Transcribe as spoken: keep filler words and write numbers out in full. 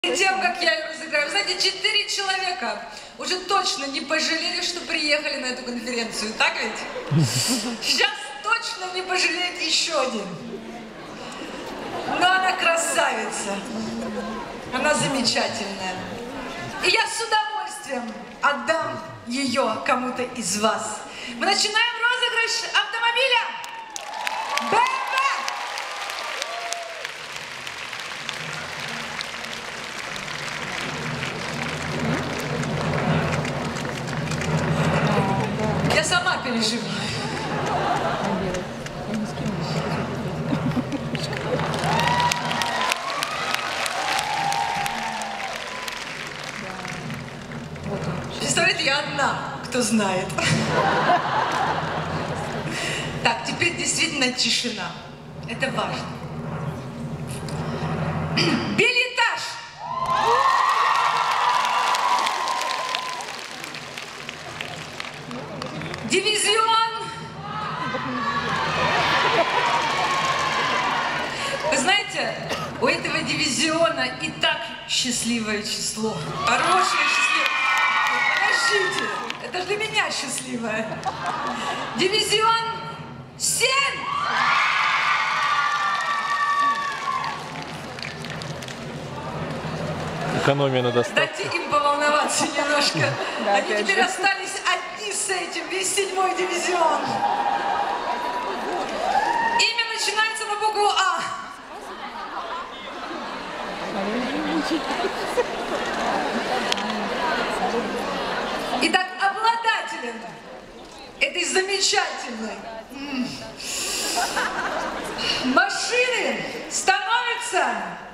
Тем, как я ее разыграю. Вы знаете, четыре человека уже точно не пожалели, что приехали на эту конференцию, так ведь? Сейчас точно не пожалеет еще один. Но она красавица. Она замечательная. И я с удовольствием отдам ее кому-то из вас. Мы начинаем розыгрыш автомобиля бэ эм вэ. Я сама переживаю. Представляете, я одна, кто знает. Так, теперь действительно тишина. Это важно. Билетаж! Дивизион! Вы знаете, у этого дивизиона и так счастливое число. Хорошее счастливое. Подождите, это для меня счастливое. Дивизион семь! Экономия на доставке. Дайте им поволноваться немножко. Да, Они теперь же. остались одни с этим, весь седьмой дивизион. Имя начинается на букву А. Итак, обладателем этой замечательной м, машины становится